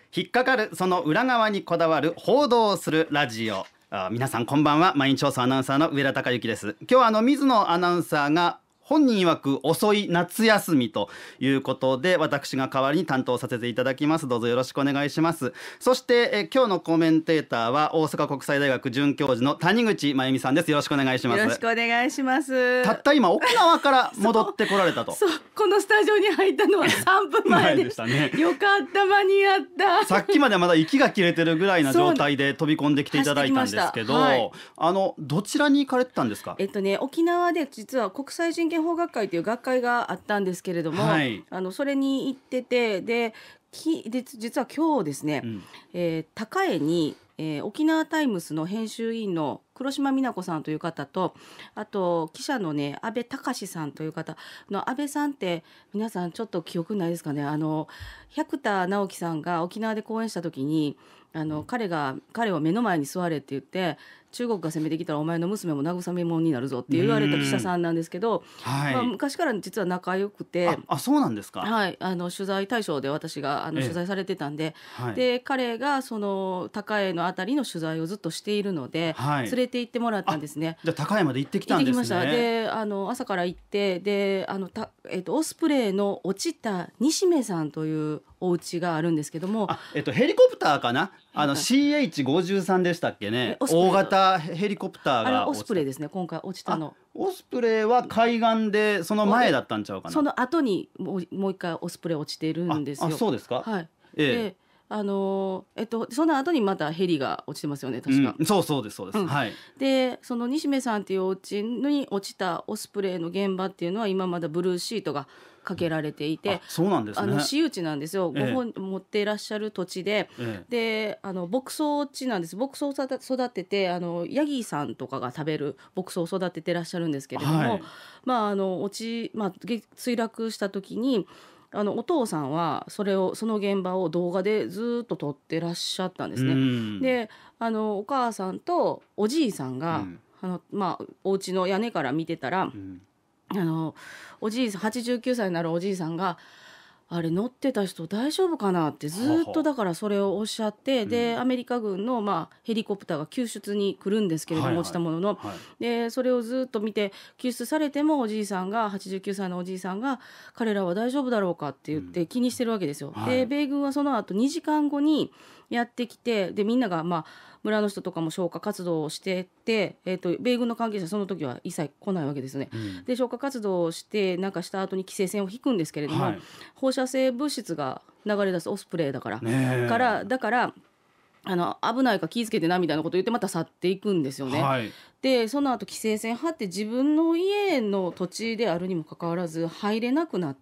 引っかかるその裏側にこだわる報道をするラジオ。皆さんこんばんは。毎日放送アナウンサーの上田貴之です。今日は水野アナウンサーが本人曰く遅い夏休みということで、私が代わりに担当させていただきます。どうぞよろしくお願いします。そして今日のコメンテーターは大阪国際大学准教授の谷口真由美さんです。よろしくお願いします。 よろしくお願いします。 たった今沖縄から戻ってこられたと。 そうこのスタジオに入ったのは3分前でしたね。 よかった間に合った。 さっきまでまだ息が切れてるぐらいな状態で飛び込んできていただいたんですけど、はい、どちらに行かれてたんですか？ 沖縄で実は国際人権法学会という学会があったんですけれども、はい、それに行ってて、で実は今日ですね、高江に、沖縄タイムスの編集委員の黒島美奈子さんという方と、あと記者のね安倍隆さんという方の、安倍さんって皆さんちょっと記憶ないですかね。百田直樹さんが沖縄で講演した時に彼を目の前に座れって言って、中国が攻めてきたらお前の娘も慰め者になるぞって言われた記者さんなんですけど、はい、昔から実は仲良くて、 そうなんですか。 はい、取材対象で私が取材されてたんで、で彼がその高江のあたりの取材をずっとしているので、連れて行ってもらったんですね。 じゃあ高江まで行ってきたんですね。 行ってきました。で朝から行って、でオスプレイの落ちた西目さんというお家があるんですけども、 ヘリコプターかな、CH53 でしたっけね。大型ヘリコプターが。 あれはオスプレイですね。今回落ちたのオスプレイは海岸でその前だったんちゃうかな。 その後にもう一回オスプレイ落ちているんですよ。 そうですか。 はい。でその後にまたヘリが落ちてますよね、確か。 そうです、はい。 でその西目さんっていうお家に落ちたオスプレイの現場っていうのは今まだブルーシートがかけられていて、 そうなんですね。 私有地なんですよ。ご本持っていらっしゃる土地で、で牧草地なんです。牧草を育ててヤギさんとかが食べる牧草を育ててらっしゃるんですけれども、はい、墜落した時にお父さんはその現場を動画でずっと撮ってらっしゃったんですね。でお母さんとおじいさんが、お家の屋根から見てたら、おじいさん89歳になるおじいさんが、あれ乗ってた人大丈夫かなってずっとだからそれをおっしゃって、でアメリカ軍のヘリコプターが救出に来るんですけれども、落ちたものの、でそれをずっと見て、救出されても89歳のおじいさんが彼らは大丈夫だろうかって言って気にしてるわけですよ。で米軍はその後2時間後にやってきて、でみんなが村の人とかも消火活動をしてて、米軍の関係者その時は一切来ないわけですね。で消火活動をしてした後に規制線を引くんですけれども、放射性物質が流れ出すオスプレイだからだから危ないから気をつけてなみたいなことを言ってまた去っていくんですよね。でその後規制線張って自分の家の土地であるにもかかわらず入れなくなって、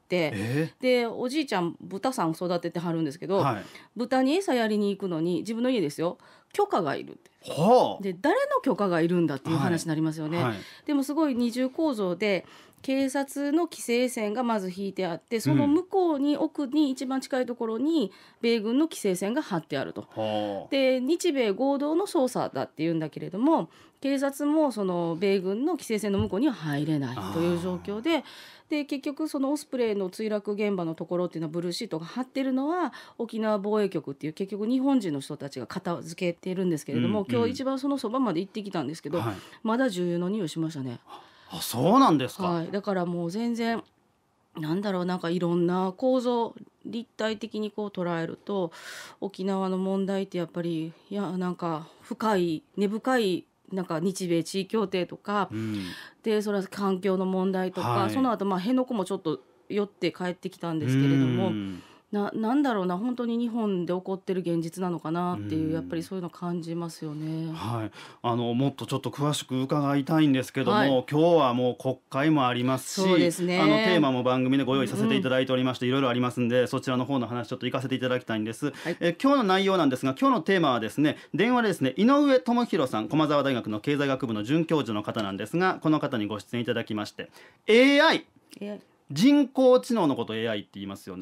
でおじいちゃん豚さんを育ててはるんですけど、豚に餌やりに行くのに自分の家ですよ、許可がいるって。で誰の許可がいるんだっていう話になりますよね。でもすごい二重構造で、警察の規制線がまず引いてあって、その向こうに奥に一番近いところに米軍の規制線が張ってあると。で日米合同の捜査だっていうんだけれども、警察もその米軍の規制線の向こうには入れないという状況で、結局そのオスプレイの墜落現場のところっていうのはブルーシートが張ってるのは沖縄防衛局っていう結局日本人の人たちが片付けてるんですけれども、今日一番そのそばまで行ってきたんですけど、まだ重油の匂いしましたね。 そうなんですか。 だからもう全然いろんな構造立体的に捉えると、沖縄の問題ってやっぱり深い根深い日米地位協定とか、でそれは環境の問題とか、その後辺野古もちょっと寄って帰ってきたんですけれども、本当に日本で起こってる現実なのかなっていう、やっぱりそういうの感じますよね。 もっとちょっと詳しく伺いたいんですけども、今日はもう国会もありますし、 そうですね、 テーマも番組でご用意させていただいておりまして、いろいろありますんで、そちらの方の話ちょっと行かせていただきたいんです。今日の内容なんですが、今日のテーマはですね、電話でですね、井上智弘さん、駒澤大学の経済学部の准教授の方なんですが、この方にご出演いただきまして、AI人工知能のことを AI って言いますよね。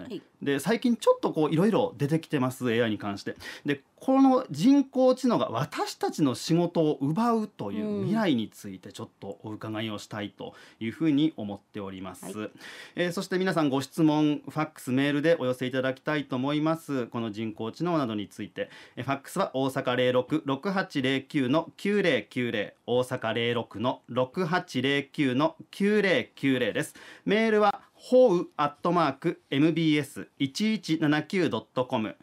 で最近ちょっとこういろいろ出てきてます AI に関して。でこの人工知能が私たちの仕事を奪うという未来についてちょっとお伺いをしたいというふうに思っております、そして皆さんご質問ファックスメールでお寄せいただきたいと思います。この人工知能などについてファックスは大阪 066809-9090 大阪 066809-9090 です。メールはhou@mbs1179.com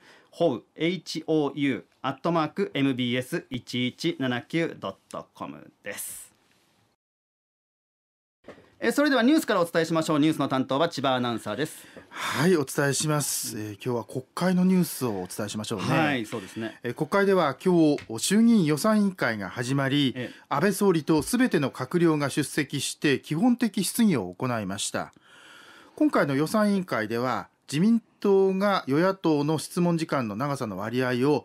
hou@mbs1179.com です。それではニュースからお伝えしましょう。ニュースの担当は千葉アナウンサーです。 はい、お伝えします。今日は国会のニュースをお伝えしましょうね。 はい、そうですね。 国会では今日衆議院予算委員会が始まり、安倍総理とすべての閣僚が出席して基本的質疑を行いました。今回の予算委員会では自民党が与野党の質問時間の長さの割合を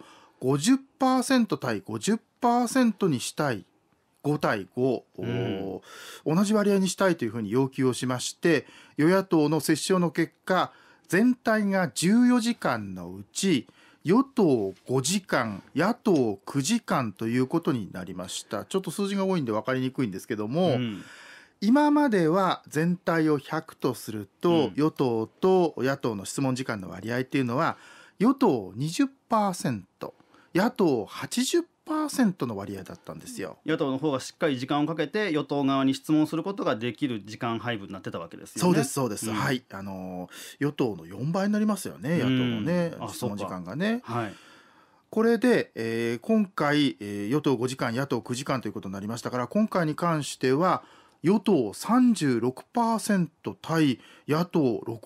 50% 対 50% にしたい、5対5、同じ割合にしたいというふうに要求をしまして、与野党の折衝の結果、全体が14時間のうち与党5時間、野党9時間ということになりました。ちょっと数字が多いんで分かりにくいんですけども、今までは全体を100とすると、与党と野党の質問時間の割合っていうのは与党 20%、野党 80% の割合だったんですよ。 野党の方がしっかり時間をかけて与党側に質問することができる時間配分になってたわけですよね。 そうですそうです、はい、与党の4倍になりますよね、野党のね、質問時間がね。はい、これで、今回、与党5時間野党9時間ということになりましたから、今回に関しては与党 36% 対野党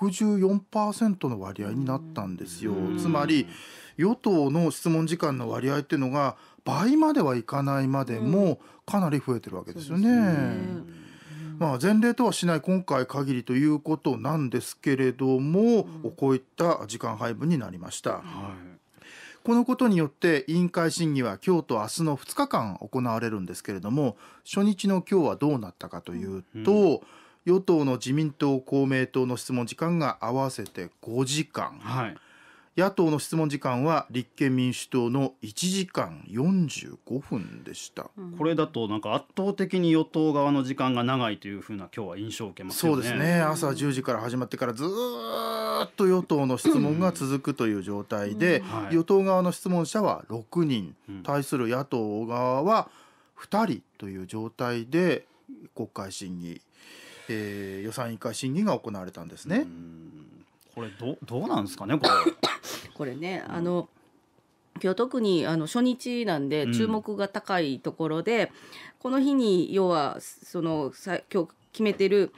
64% の割合になったんですよ。つまり与党の質問時間の割合っていうのが倍まではいかないまでもかなり増えてるわけですよね。まあ、前例とはしない今回限りということなんですけれども、こういった時間配分になりました。このことによって委員会審議は今日と明日の2日間行われるんですけれども、初日の今日はどうなったかというと、与党の自民党公明党の質問時間が合わせて5時間、野党の質問時間は立憲民主党の1時間45分でした。 これだとなんか圧倒的に与党側の時間が長いというふうな今日は印象を受けますよね。 そうですね。朝10時から始まってからずっと与党の質問が続くという状態で、与党側の質問者は6人、対する野党側は2人という状態で国会審議、予算委員会審議が行われたんですね。 これどうなんですかね、 これね、今日特に初日なんで注目が高いところで、この日に要は今日決めてる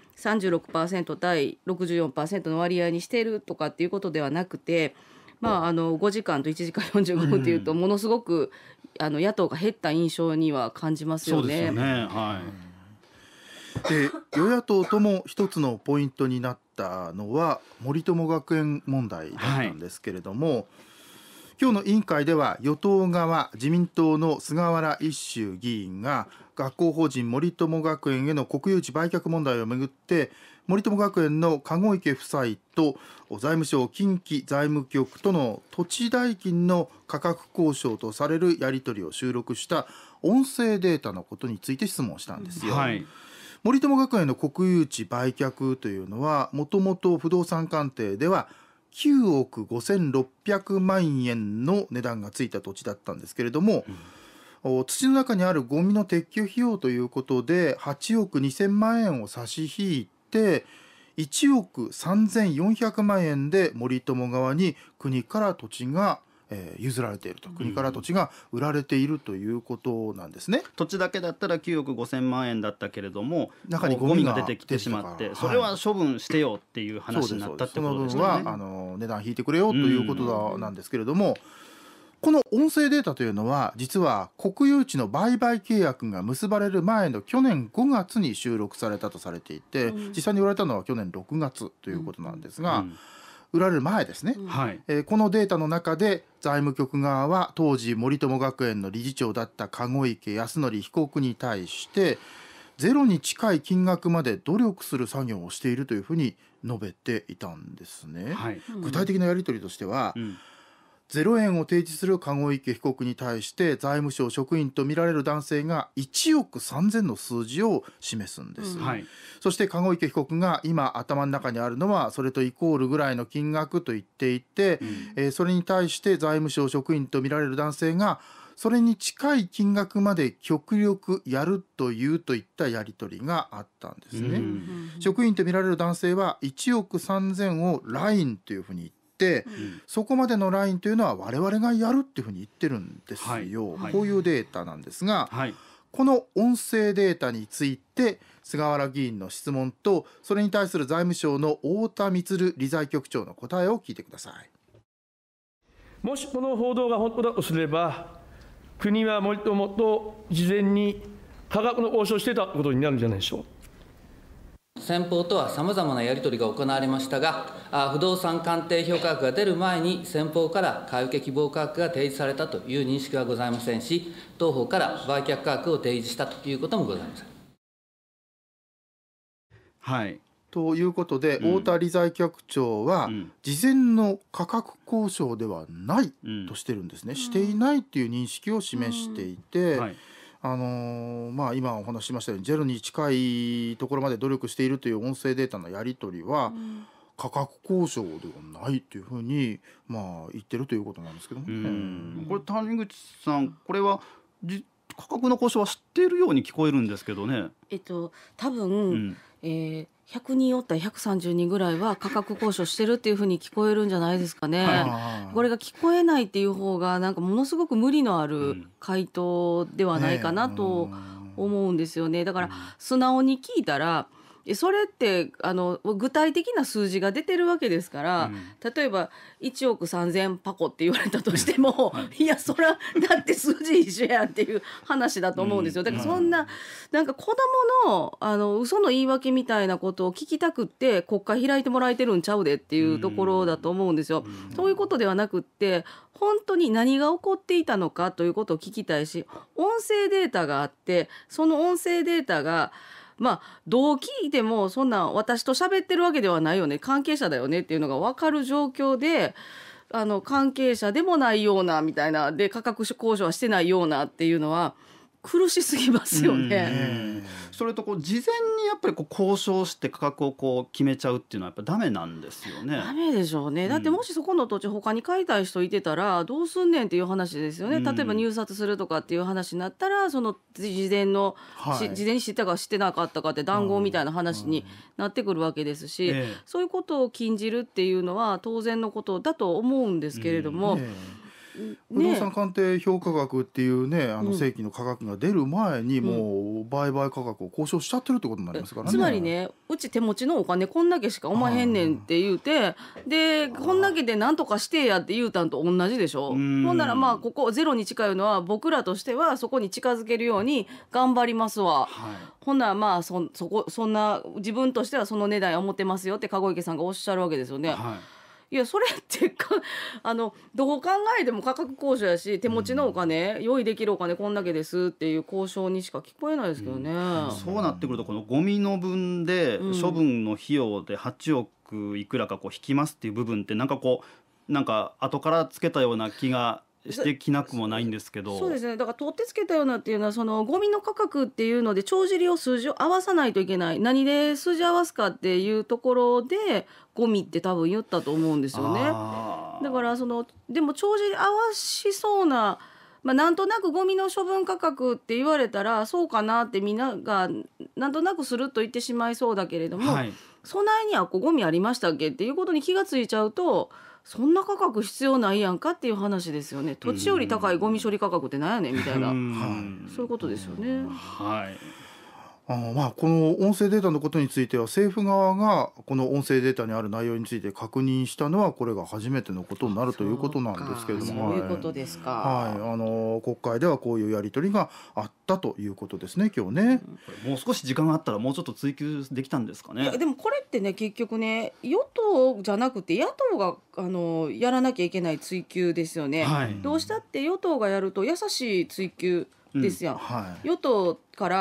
36% 対 64% の割合にしてるとかっていうことではなくて、5時間と1時間45分っていうとものすごく野党が減った印象には感じますよね。 そうですよね。 で与野党とも一つのポイントになったのは森友学園問題だったんですけれども、今日の委員会では与党側自民党の菅原一秀議員が学校法人森友学園への国有地売却問題をめぐって森友学園の籠池夫妻と財務省近畿財務局との土地代金の価格交渉とされるやり取りを収録した音声データのことについて質問したんですよ。森友学園の国有地売却というのはもともと不動産鑑定では9億5600万円の値段がついた土地だったんですけれども、土の中にあるゴミの撤去費用ということで8億2000万円を差し引いて1億3400万円で森友側に国から土地が譲られていると、国から土地が売られているということなんですね。 土地だけだったら9億5000万円だったけれども、 中にゴミが出てきてしまって、それは処分してよっていう話になったってことですね。 その分は値段引いてくれよということなんですけれども、この音声データというのは実は国有地の売買契約が結ばれる前の去年5月に収録されたとされていて、実際に売られたのは去年6月ということなんですが、売られる前ですね、このデータの中で財務局側は当時森友学園の理事長だった籠池康則被告に対してゼロに近い金額まで努力する作業をしているというふうに述べていたんですね。 はい、 具体的なやり取りとしては、 うん 0円を提示する籠池被告に対して財務省職員とみられる男性が1億3000の数字を示すんです、 はい、 そして籠池被告が今頭の中にあるのはそれとイコールぐらいの金額と言っていて、それに対して財務省職員とみられる男性がそれに近い金額まで極力やるというといったやり取りがあったんですね、職員とみられる男性は1億3000をラインというふうに言ってそこまでのラインというのは我々がやるっていうふうに言ってるんですよ、こういうデータなんですが、この音声データについて菅原議員の質問とそれに対する財務省の太田充理財局長の答えを聞いてください。 もしこの報道が本当だとすれば、国は森友と事前に価格の交渉をしていたことになるんじゃないでしょう。 先方とはさまざまなやり取りが行われましたが、不動産鑑定評価額が出る前に先方から買受希望価格が提示されたという認識はございませんし、当方から売却価格を提示したということもございません。 はい、 ということで、太田理財局長は、事前の価格交渉ではないとしてるんですね、していないという認識を示していて、今お話ししましたようにゼロに近いところまで努力しているという音声データのやり取りは、価格交渉ではないというふうに、言ってるということなんですけどもね。 これ谷口さん、これは価格の交渉は知っているように聞こえるんですけどね。 多分、100人おったら130人ぐらいは価格交渉してるっていう風に聞こえるんじゃないですかね。これが聞こえないっていう方がなんかものすごく無理のある回答ではないかなと思うんですよね。だから素直に聞いたらそれって具体的な数字が出てるわけですから、例えば1億3000パコって言われたとしても、いやそらだって数字一緒やんっていう話だと思うんですよ。だからそんななんか子供の嘘の言い訳みたいなことを聞きたくって国会開いてもらえてるんちゃうでっていうところだと思うんですよ。そういうことではなくって本当に何が起こっていたのかということを聞きたいし、音声データがあってその音声データがどう聞いてもそんな私と喋ってるわけではないよね、関係者だよねっていうのが分かる状況で、関係者でもないようなみたいなで価格交渉はしてないようなっていうのは苦しすぎますよね。 それと事前にやっぱり交渉して価格を決めちゃうっていうのはやっぱダメなんですよね。 ダメでしょうね。だってもしそこの土地他に買いたい人いてたらどうすんねんっていう話ですよね。例えば入札するとかっていう話になったらその事前に知ったか知ってなかったかって談合みたいな話になってくるわけですし、そういうことを禁じるっていうのは当然のことだと思うんですけれども、 不動産鑑定評価額っていうね正規の価格が出る前にもう売買価格を交渉しちゃってるってことになりますからね。 つまりね、うち手持ちのお金こんだけしかおまへんねんって言うて、でこんだけでなんとかしてやって言うたんと同じでしょ。ほんならここゼロに近いのは僕らとしてはそこに近づけるように頑張りますわ、ほんならそんな自分としてはその値段思ってますよって籠池さんがおっしゃるわけですよね。いやそれってどう考えても価格交渉やし、手持ちのお金、用意できるお金こんだけですっていう交渉にしか聞こえないですけどね。 そうなってくるとこのゴミの分で処分の費用で8億いくらか引きますっていう部分ってなんか後からつけたような気がしてきなくもないんですけど。 そうですね。だから取ってつけたようなっていうのはそのゴミの価格っていうので帳尻を数字を合わさないといけない。何で数字合わすかっていうところでゴミって多分言ったと思うんですよね。だからでも帳尻合わしそうな、なんとなくゴミの処分価格って言われたらそうかなってみんながなんとなくするっと言ってしまいそうだけれども、備えにはゴミありましたっけっていうことに気がついちゃうと、そんな価格必要ないやんかっていう話ですよね。土地より高いゴミ処理価格ってなんやねんみたいなそういうことですよね。 この音声データのことについては政府側がこの音声データにある内容について確認したのはこれが初めてのことになるということなんですけれども、 そういうことですか。 国会ではこういうやり取りがあったということですね今日ね。 もう少し時間があったらもうちょっと追及できたんですかね。 いやでもこれってね結局ね与党じゃなくて野党がやらなきゃいけない追及ですよね。どうしたって与党がやると優しい追及ですやん。与党から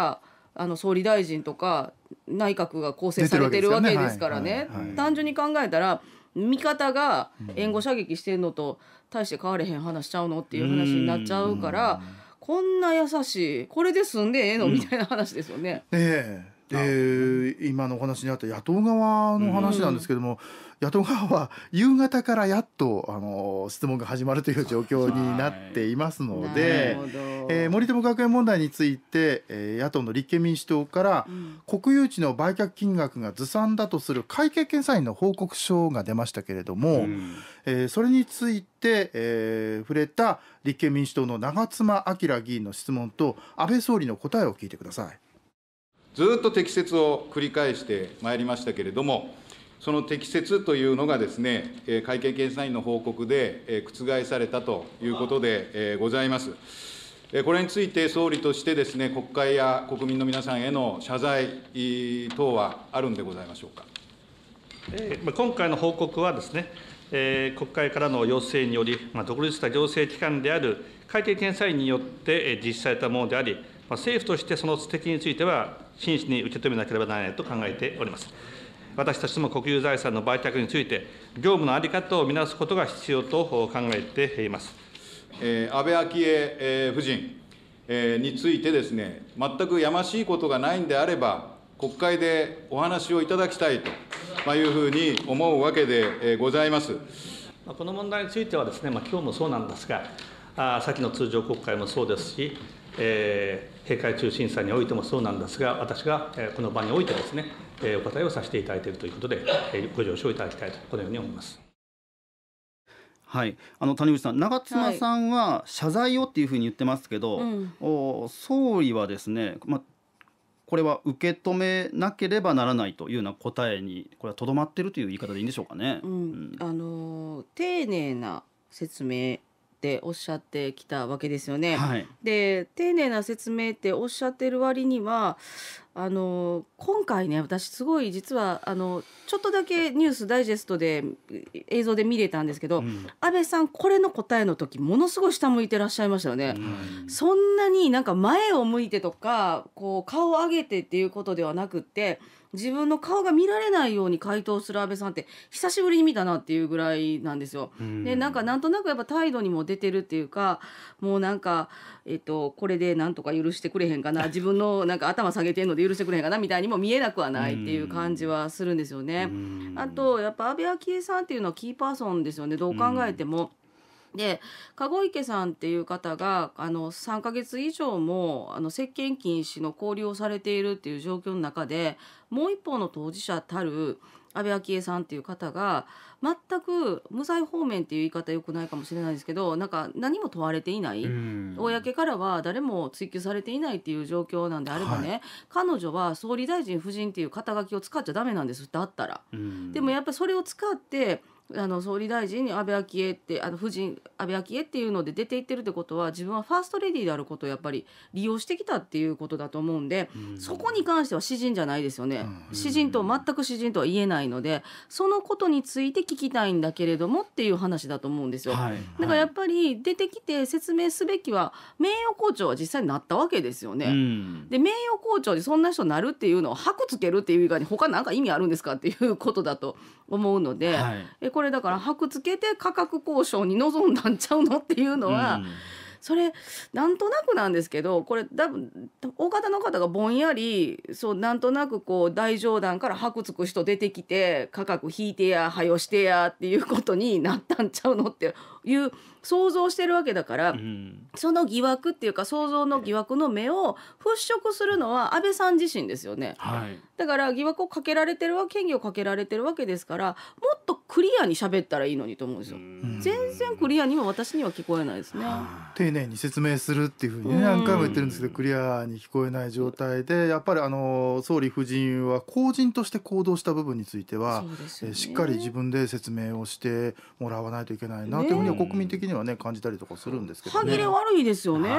総理大臣とか内閣が構成されてるわけですからね、単純に考えたら味方が援護射撃してるのと大して変われへん話しちゃうのっていう話になっちゃうから、こんな優しいこれで済んでええのみたいな話ですよね。 今のお話にあった野党側の話なんですけども、野党側は夕方からやっと質問が始まるという状況になっていますので、森友学園問題について、野党の立憲民主党から、国有地の売却金額がずさんだとする会計検査院の報告書が出ましたけれども、それについて、触れた立憲民主党の長妻昭議員の質問と安倍総理の答えを聞いてください。 ずっと適切を繰り返してまいりましたけれども、その適切というのがですね、会計検査院の報告で覆されたということでございます。これについて総理としてですね、国会や国民の皆さんへの謝罪等はあるんでございましょうか。 今回の報告はですね、国会からの要請により、独立した行政機関である会計検査院によって実施されたものであり、政府としてその責任については真摯に受け止めなければならないと考えております。私たちも国有財産の売却について、業務の在り方を見直すことが必要と考えています。 安倍昭恵夫人についてですね、全くやましいことがないんであれば、国会でお話をいただきたいというふうに思うわけでございます。 この問題についてはですね、今日もそうなんですが、先の通常国会もそうですし、閉会中審査においてもそうなんですが、私がこの場においてですね、お答えをさせていただいているということで、ご了承いただきたいと、このように思います。 はい、谷口さん、長妻さんは謝罪をっていうふうに言ってますけど、総理はですね、これは受け止めなければならないというような答えに、これはとどまっているという言い方でいいんでしょうかね。 丁寧な説明っておっしゃってきたわけですよね。で、丁寧な説明っておっしゃってる割には、今回ね、私すごい実はちょっとだけニュースダイジェストで映像で見れたんですけど、安倍さんこれの答えの時ものすごい下向いてらっしゃいましたよね。そんなになんか前を向いてとかこう顔を上げてっていうことではなくって、自分の顔が見られないように回答する安倍さんって久しぶりに見たなっていうぐらいなんですよ。で、なんとなくやっぱ態度にも出てるっていうか、もうなんか、これでなんとか許してくれへんかな、自分のなんか頭下げてんので許してくれへんかなみたいにも見えなくはないっていう感じはするんですよね。あとやっぱ安倍昭恵さんっていうのはキーパーソンですよね、どう考えても。で、籠池さんっていう方が3ヶ月以上も接見禁止の交流をされているっていう状況の中で、もう一方の当事者たる安倍昭恵さんっていう方が全く無罪放免っていう言い方よくないかもしれないですけど、なんか何も問われていない、公からは誰も追及されていないっていう状況なんであればね、彼女は総理大臣夫人っていう肩書きを使っちゃダメなんです、だったら。でもやっぱりそれを使って総理大臣に安倍昭恵って夫人安倍昭恵っていうので出ていってるってことは、自分はファーストレディーであることをやっぱり利用してきたっていうことだと思うんで、そこに関しては私人じゃないですよね。私人と全く私人とは言えないので、そのことについて聞きたいんだけれどもっていう話だと思うんですよ。だからやっぱり出てきて説明すべきは、名誉校長は実際になったわけですよね。で、名誉校長でそんな人になるっていうのを箔つけるっていう以外に他なんか意味あるんですかっていうことだと思うので、これだから箔つけて価格交渉に臨んだんちゃうのっていうのは、それなんとなくなんですけど、これ多分大方の方がぼんやりなんとなくこう大冗談から箔つく人出てきて、価格引いてやはよしてやっていうことになったんちゃうのっていう想像してるわけだから、その疑惑っていうか想像の疑惑の目を払拭するのは安倍さん自身ですよね。だから疑惑をかけられてる権疑をかけられてるわけですから、もっとクリアに喋ったらいいのにと思うんですよ。全然クリアにも私には聞こえないですね。 丁寧に説明するっていうふうにね、何回も言ってるんですけど、クリアに聞こえない状態で、やっぱり総理夫人は公人として行動した部分については、しっかり自分で説明をしてもらわないといけないなというふうには国民的にはね感じたりとかするんですけどね。 歯切れ悪いですよね。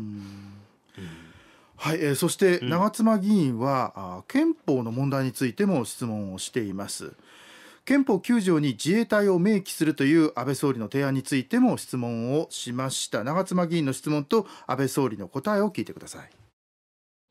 そして長妻議員は、憲法の問題についても質問をしています。憲法9条に自衛隊を明記するという安倍総理の提案についても質問をしました。長妻議員の質問と安倍総理の答えを聞いてください。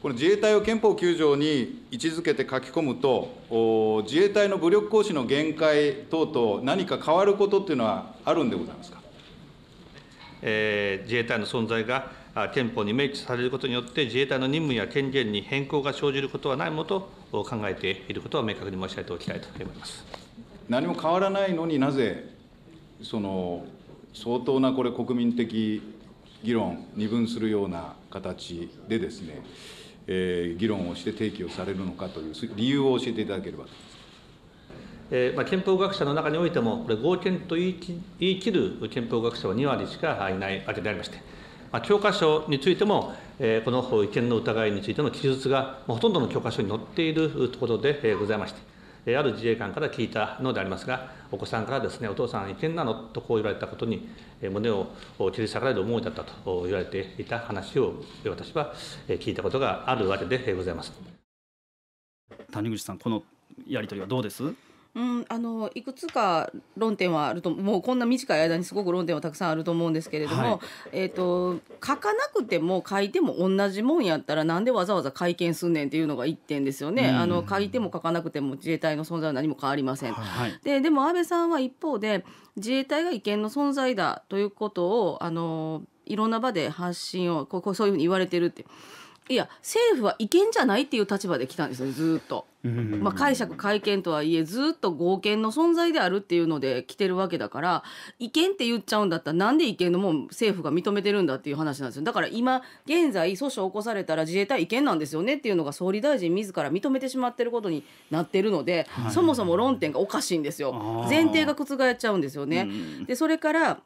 この自衛隊を憲法9条に位置づけて書き込むと、自衛隊の武力行使の限界等々、何か変わることっていうのはあるんでございますか。 自衛隊の存在が憲法に明記されることによって、自衛隊の任務や権限に変更が生じることはないものと考えていることは明確に申し上げておきたいと思います。 何も変わらないのになぜ、相当なこれ、国民的議論、二分するような形でですね、議論をして提起をされるのかという理由を教えていただければと思います。 憲法学者の中においても、これ、合憲と言い切る憲法学者は2割しかいないわけでありまして、教科書についても、この違憲の疑いについての記述が、ほとんどの教科書に載っているところでございまして、ある自衛官から聞いたのでありますが、お子さんからですね、お父さん、違憲なのとこう言われたことに、胸を切り裂かれる思いだったと言われていた話を、私は聞いたことがあるわけでございます。 谷口さん、このやり取りはどうです？ いくつか論点はあると、もうこんな短い間にすごく論点はたくさんあると思うんですけれども、書かなくても書いても同じもんやったらなんでわざわざ会見すんねんっていうのが一点ですよね。書いても書かなくても自衛隊の存在は何も変わりません、でも安倍さんは一方で自衛隊が違憲の存在だということをいろんな場で発信をそういうふうに言われてるって、いや政府は違憲じゃないっていう立場で来たんですよ、ずっと。解釈改憲とはいえずっと合憲の存在であるっていうので来てるわけだから、違憲って言っちゃうんだったらなんで違憲のもん政府が認めてるんだっていう話なんですよ。だから今現在訴訟を起こされたら自衛隊違憲なんですよねっていうのが総理大臣自ら認めてしまってることになってるので、そもそも論点がおかしいんですよ。前提が覆っちゃうんですよね。でそれから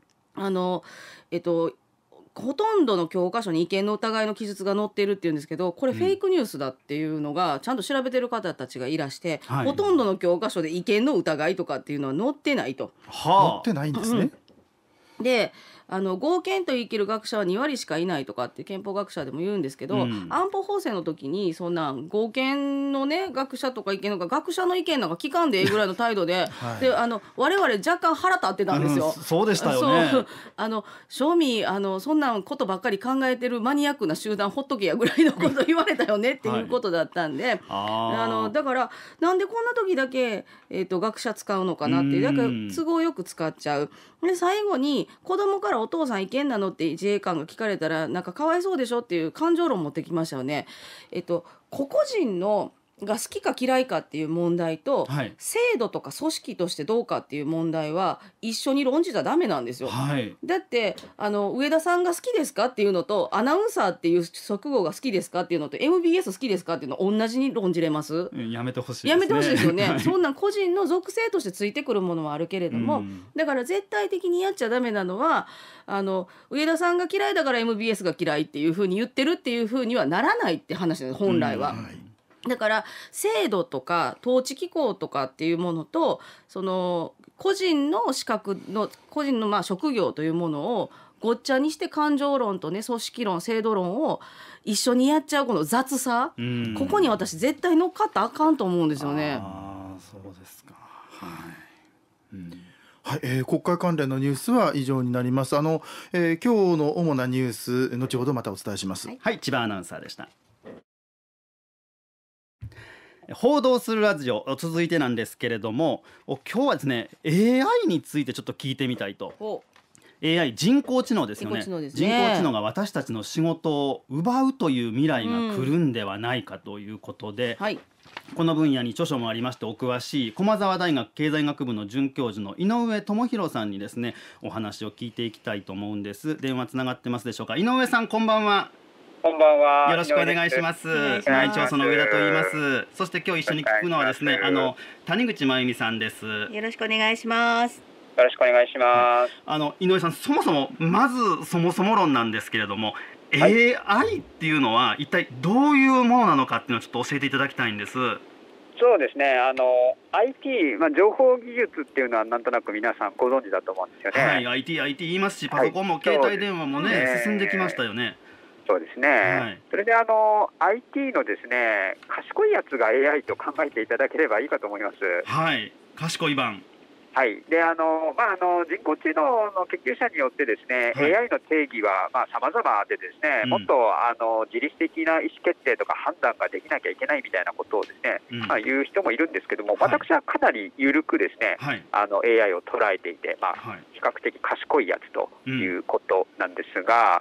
ほとんどの教科書に違憲の疑いの記述が載っているっていうんですけど、これフェイクニュースだっていうのがちゃんと調べてる方たちがいらして、ほとんどの教科書で違憲の疑いとかっていうのは載ってないと。 載ってないんですね。 で合憲と言い切る学者は2割しかいないとかって憲法学者でも言うんですけど、安保法制の時にそんな合憲のね学者とか違憲のか学者の意見なんか聞かんでええぐらいの態度で、で我々若干腹立ってたんですよ。 そうでしたよね。 正味そんなことばっかり考えてるマニアックな集団ほっとけやぐらいのこと言われたよねっていうことだったんで、だからなんでこんな時だけ、学者使うのかなっていう、だから都合よく使っちゃう。で最後に子供からお父さん違憲なのって自衛官が聞かれたらなんかかわいそうでしょっていう感情論持ってきましたよね。個々人のが好きか嫌いかっていう問題と、制度とか組織としてどうかっていう問題は一緒に論じちゃダメなんですよ。だって上田さんが好きですかっていうのとアナウンサーっていう職業が好きですかっていうのと MBS 好きですかっていうの同じに論じれます？ やめてほしいですね。 やめてほしいですよね。そんなん個人の属性としてついてくるものはあるけれども、だから絶対的にやっちゃダメなのは上田さんが嫌いだから MBS が嫌いっていうふうに言ってるっていうふうにはならないって話です本来は。だから制度とか統治機構とかっていうものとその個人の資格の個人の職業というものをごっちゃにして感情論とね組織論制度論を一緒にやっちゃうこの雑さ、ここに私絶対乗っかったらあかんと思うんですよね。 そうですか。 国会関連のニュースは以上になります。今日の主なニュース後ほどまたお伝えします。 千葉アナウンサーでした。報道するラジオ続いてなんですけれども、今日はですね AI についてちょっと聞いてみたいと。AI 人工知能ですよね。人工知能が私たちの仕事を奪うという未来が来るんではないかということで、この分野に著書もありましてお詳しい駒澤大学経済学部の准教授の井上智弘さんにですねお話を聞いていきたいと思うんです。電話つながってますでしょうか。井上さんこんばんは。 こんばんは。 よろしくお願いします。毎朝その上田と言います。そして今日一緒に聞くのはですね谷口真由美さんです。 よろしくお願いします。 よろしくお願いします。 井上さんそもそも論なんですけれども、AI っていうのは一体どういうものなのかっていうのをちょっと教えていただきたいんです。 そうですね。IT、情報技術っていうのはなんとなく皆さんご存知だと思うんですよね。 IT 言いますし、パソコンも携帯電話もね、進んできましたよね。 そうですね。それでIT のですね賢いやつが AI と考えていただければいいかと思います。 賢い版。 で人工知能の研究者によってですね、 はい、 AI の定義は様々でですね、もっと自律的な意思決定とか判断ができなきゃいけないみたいなことをですね、言う人もいるんですけども、私はかなり緩くですね、AI を捉えていて、比較的賢いやつということなんですが、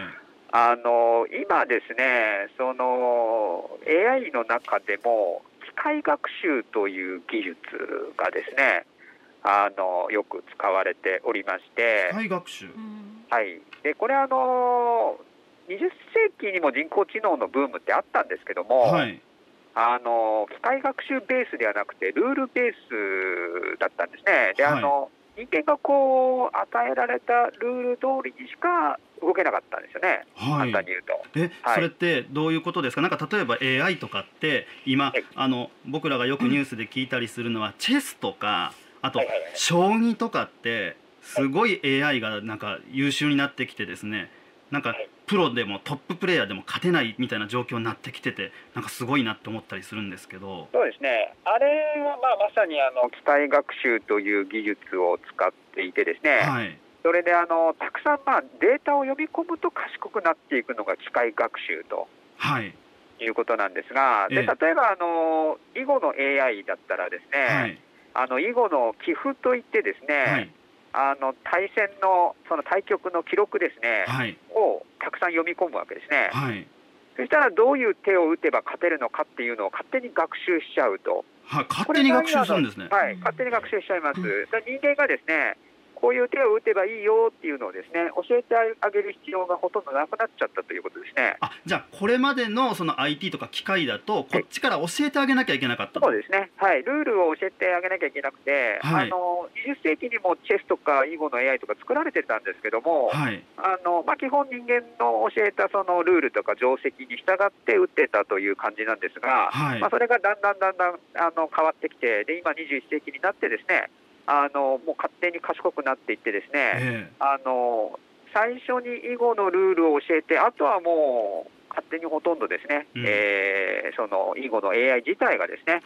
今ですね、その AI の中でも機械学習という技術がですね、よく使われておりまして、 機械学習、 でこれ20世紀にも人工知能のブームってあったんですけども、機械学習ベースではなくてルールベースだったんですね。で、人間がこう与えられたルール通りにしか動けなかったんですよね、簡単に言うと。 それってどういうことですか？なんか例えば AI とかって今、僕らがよくニュースで聞いたりするのは、チェスとかあと将棋とかってすごい AI がなんか優秀になってきてですね、なんかプロでもトッププレイヤーでも勝てないみたいな状況になってきてて、なんかすごいなって思ったりするんですけど。 そうですね、あれはまさに機械学習という技術を使っていてですね、それでたくさんデータを読み込むと賢くなっていくのが機械学習と、いうことなんですが、で例えば囲碁の AI だったらですね、囲碁の棋譜といってですね、対戦のその対局の記録ですね、をたくさん読み込むわけですね。そしたらどういう手を打てば勝てるのかっていうのを勝手に学習しちゃうと。 勝手に学習するんですね。 勝手に学習しちゃいます。人間がですね、こういう手を打てばいいよっていうのをですね、教えてあげる必要がほとんどなくなっちゃったということですね。 じゃあこれまでのその IT とか機械だとこっちから教えてあげなきゃいけなかったと。 そうですね、ルールを教えてあげなきゃいけなくて、20世紀にもチェスとか囲碁の AI とか作られてたんですけども、基本人間の教えたそのルールとか定石に従って打ってたという感じなんですが、それがだんだん変わってきて、で今21世紀になってですね、もう勝手に賢くなっていってですね、最初に囲碁のルールを教えて、あとはもう勝手にほとんどですね、その囲碁の AI 自体がですね、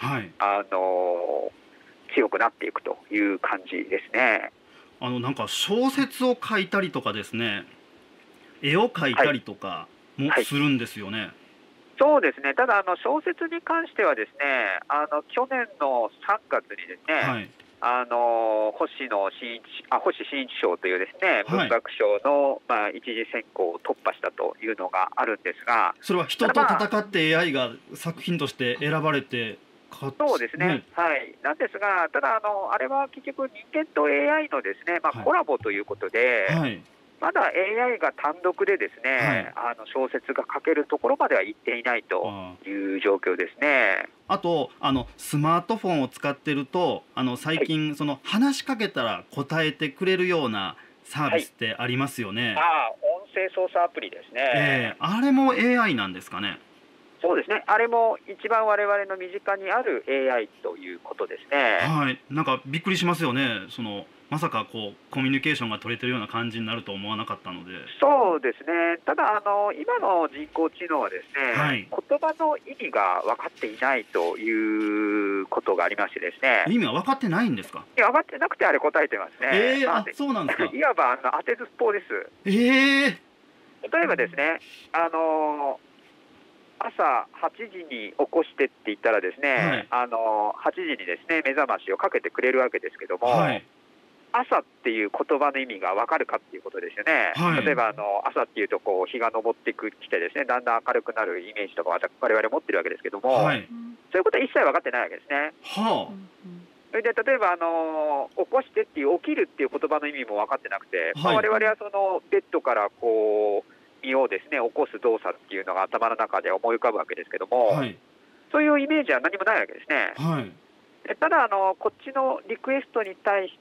強くなっていくという感じですね。 なんか小説を書いたりとかですね、絵を描いたりとかもするんですよね。 そうですね、ただ小説に関してはですね、去年の3月にですね、星新一賞というですね、文学賞の一次選考を突破したというのがあるんですが、 それは人と戦って AI が作品として選ばれて、 そうですね、なんですが、ただあれは結局人間と AI のですね、コラボということで、まだ AI が単独でですね、小説が書けるところまでは行っていないという状況ですね。 あとスマートフォンを使ってると最近その話しかけたら答えてくれるようなサービスってありますよね。 音声操作アプリですね。 あれも AI なんですかね。 そうですね、あれも一番我々の身近にある AI ということですね。 なんかびっくりしますよね。まさかこうコミュニケーションが取れてるような感じになると思わなかったので。 そうですね、ただ今の人工知能はですね、言葉の意味が分かっていないということがありましてですね。 意味は分かってないんですか？ 分かってなくてあれ答えてますね。 そうなんですか。 いわば当てずっぽうです。例えばですね、朝8時に起こしてって言ったらですね、8時にですね目覚ましをかけてくれるわけですけども、朝っていう言葉の意味が分かるかっていうことですよね。例えば朝っていうとこう日が昇ってきてですね、だんだん明るくなるイメージとか我々持ってるわけですけども、そういうことは一切分かってないわけですね。それで例えば起こしてっていう起きるっていう言葉の意味も分かってなくて、我々はそのベッドからこう身をですね起こす動作っていうのが頭の中で思い浮かぶわけですけども、そういうイメージは何もないわけですね。ただこっちのリクエストに対して、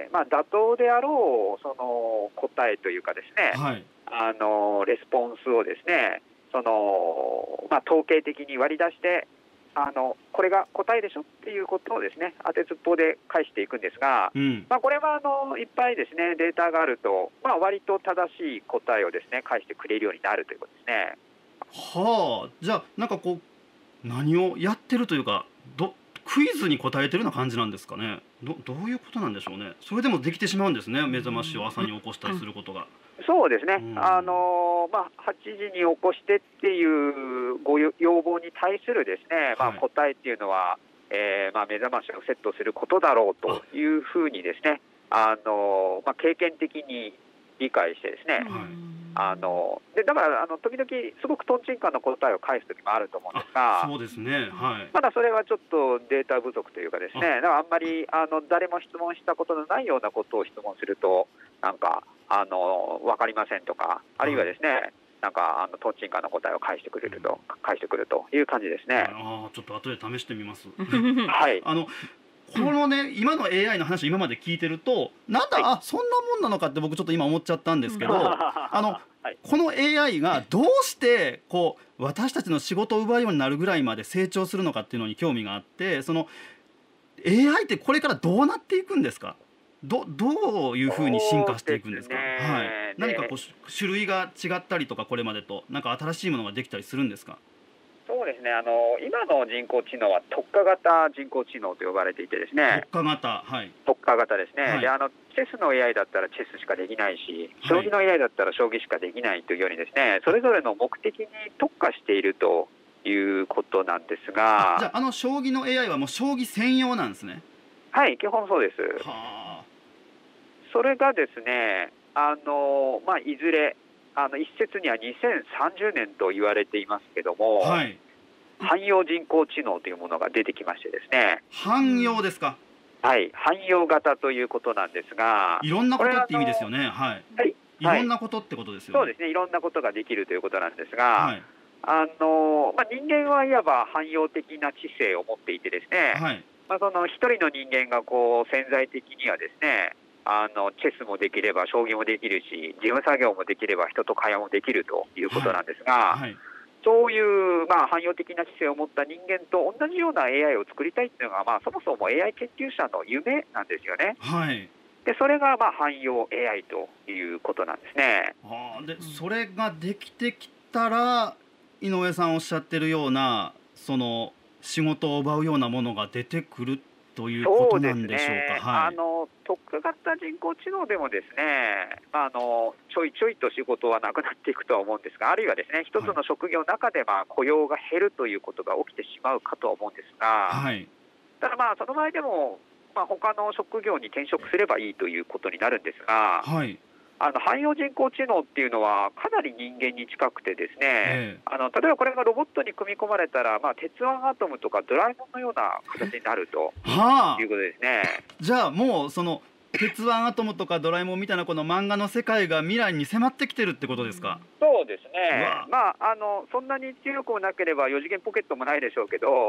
妥当であろうその答えというかですね、レスポンスをですね統計的に割り出してこれが答えでしょっていうことをですね当てずっぽうで返していくんですが、これはいっぱいですねデータがあると、割と正しい答えをですね返してくれるようになるということですね。 じゃあなんかこう何をやってるというかクイズに答えてるような感じなんですかね。 どういうことなんでしょうね。それでもできてしまうんですね、目覚ましを朝に起こしたりすることが。 そうですね、8時に起こしてっていうご要望に対するですね、答えっていうのは、目覚ましをセットすることだろうというふうにですね、経験的に理解してですね、でだから時々すごくとんちんかんな答えを返す時もあると思うんですが、 そうですね、はい、 まだそれはちょっとデータ不足というかですね、だからあんまり誰も質問したことのないようなことを質問するとなんか分かりませんとか、あるいはですね、なんかとんちんかんな答えを返してくるという感じですね。 ちょっと後で試してみます。 はい。 このね、今の AI の話を今まで聞いてると、なんだ、そんなもんなのかって僕ちょっと今思っちゃったんですけど、この AI がどうしてこう私たちの仕事を奪うようになるぐらいまで成長するのかっていうのに興味があって、その AI ってこれからどうなっていくんですか。どういうふうに進化していくんですか。はい、何かこう種類が違ったりとか、これまでとなんか新しいものができたりするんですか。 そうですね、今の人工知能は特化型人工知能と呼ばれていてですね、 特化型、はい、 特化型ですね、 はい、 でチェスの AI だったらチェスしかできないし、将棋の AI だったら将棋しかできないというようにですね、それぞれの目的に特化しているということなんですが、 じゃあ将棋の AI はもう将棋専用なんですね。 はい、基本そうです。それがですね、いずれ一説には2030年と言われていますけども、はい、汎用人工知能というものが出てきましてですね。 汎用ですか。 はい、汎用型ということなんですが、 いろんなことって意味ですよね。はい。はい。いろんなことってことですよね。 そうですね。いろんなことができるということなんですが、はい、人間はいわば汎用的な知性を持っていてですね、はい、その一人の人間がこう潜在的にはですね、チェスもできれば将棋もできるし、事務作業もできれば人と会話もできるということなんですが、はいはい、そういう汎用的な知性を持った人間と同じような AI を作りたいっていうのが、そもそも AI 研究者の夢なんですよね。はい、でそれが汎用 AI ということなんですね。 でそれができてきたら、井上さんおっしゃってるようなその仕事を奪うようなものが出てくるということなんでしょうか。はい、 特化型人工知能でもですね、ちょいちょいと仕事はなくなっていくとは思うんですが、あるいはですね、一つの職業の中で雇用が減るということが起きてしまうかとは思うんですが、はい、ただその場合でも、他の職業に転職すればいいということになるんですが、はい、汎用人工知能っていうのはかなり人間に近くてですね、例えばこれがロボットに組み込まれたら、鉄腕アトムとかドラえもんのような形になるということですね。 じゃあもうその鉄腕アトムとかドラえもんみたいなこの漫画の世界が未来に迫ってきてるってことですか。 そうですね。そんなに強くもなければ4次元ポケットもないでしょうけど、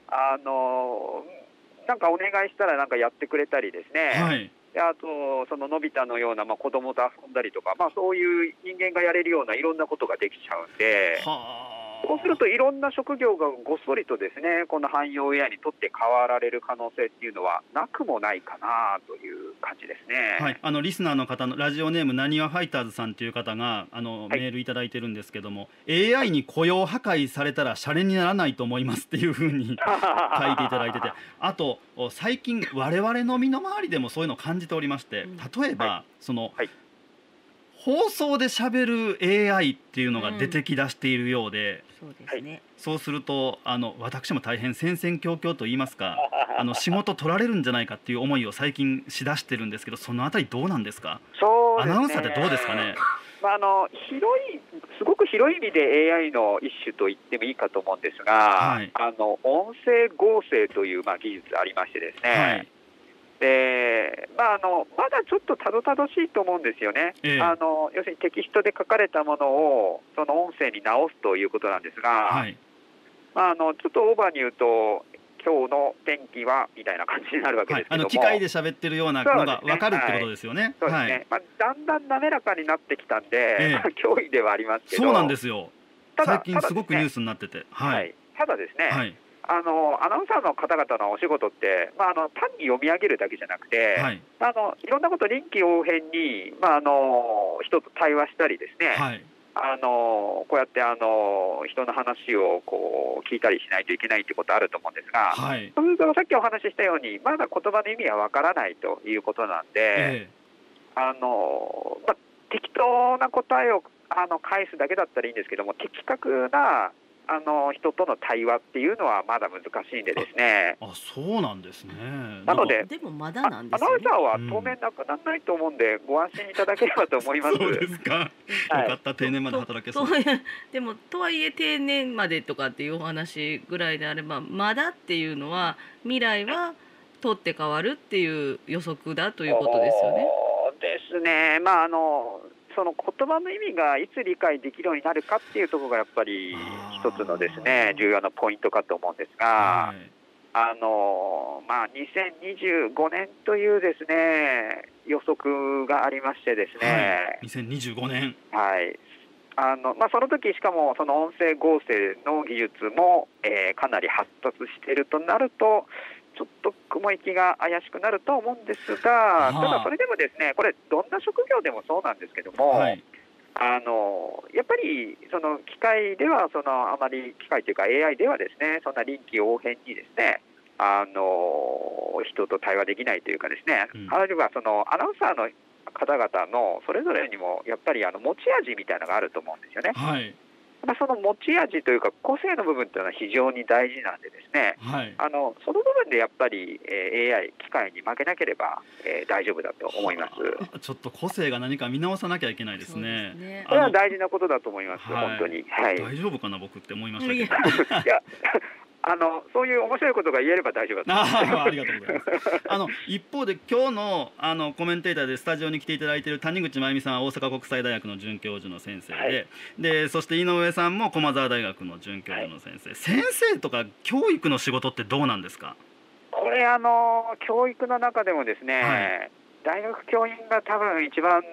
なんかお願いしたらなんかやってくれたりですね、はい、あとそののび太のような子供と遊んだりとか、そういう人間がやれるようないろんなことができちゃうんで、そうするといろんな職業がごっそりとですね、この汎用 AI にとって変わられる可能性っていうのはなくもないかなという感じですね。 はい、リスナーの方のラジオネームなにわファイターズさんという方がメールいただいてるんですけども、AI に雇用破壊されたらシャレにならないと思いますっていうふうに書いていただいてて、あと最近我々の身の回りでもそういうのを感じておりまして、例えば、その、放送で喋る AI っていうのが出てきだしているようで、 そうですね。 そうすると私も大変戦々恐々と言いますか、仕事取られるんじゃないかっていう思いを最近しだしてるんですけど、そのあたりどうなんですか。 そうですね、 アナウンサーってどうですかね。 すごく広い意味で AI の一種と言ってもいいかと思うんですが、はい、音声合成という技術ありましてですね、はい、でまだちょっとたどたどしいと思うんですよね。要するにテキストで書かれたものをその音声に直すということなんですが、はい、ちょっとオーバーに言うと今日の天気はみたいな感じになるわけですけども、 機械で喋ってるようなのが分かるってことですよね。 そうですね。だんだん滑らかになってきたんで、脅威ではありますけど。 そうなんですよ。最近すごくニュースになってて、 ただですね、アナウンサーの方々のお仕事って、単に読み上げるだけじゃなくて、いろんなこと臨機応変に、人と対話したりですね、 こうやって人の話をこう聞いたりしないといけないということあると思うんですが、 はい、 そうするとさっきお話ししたようにまだ言葉の意味はわからないということなんで、適当な答えを返すだけだったらいいんですけども、的確な人との対話っていうのはまだ難しいんでですね。 そうなんですね。 なので、 でもまだなんですアナよね。 ウンサーは当面なくならないと思うんで、ご安心いただければと思います。 そうですか。よかった、定年まで働けそう。 でもとはいえ定年までとかっていうお話ぐらいであれば、まだっていうのは未来は取って変わるっていう予測だということですよね。 そうですね。その言葉の意味がいつ理解できるようになるかっていうところがやっぱり一つのですね、重要なポイントかと思うんですが、2025年というですね予測がありましてですね、 2025年、 はい、その時しかもその音声合成の技術も、かなり発達しているとなると、ちょっと雲行きが怪しくなると思うんですが、ただそれでもですね、これどんな職業でもそうなんですけども、やっぱりその機械ではあまり機械というか AI ではですね、そんな臨機応変にですね人と対話できないというかですね、あるいはそのアナウンサーの方々のそれぞれにもやっぱり持ち味みたいなのがあると思うんですよね。その持ち味というか個性の部分というのは非常に大事なんでですね、その部分でやっぱり AI 機械に負けなければ大丈夫だと思います。 ちょっと個性が何か見直さなきゃいけないですね。 これは大事なことだと思います、本当に。 大丈夫かな僕って思いましたけど。 いやそういう面白いことが言えれば大丈夫だと思います。 ありがとうございます。一方で今日のコメンテーターでスタジオに来ていただいている谷口真由美さんは大阪国際大学の准教授の先生で、そして井上さんも駒澤大学の准教授の先生、先生とか教育の仕事ってどうなんですか？ これ教育の中でもですね、大学教員が多分一番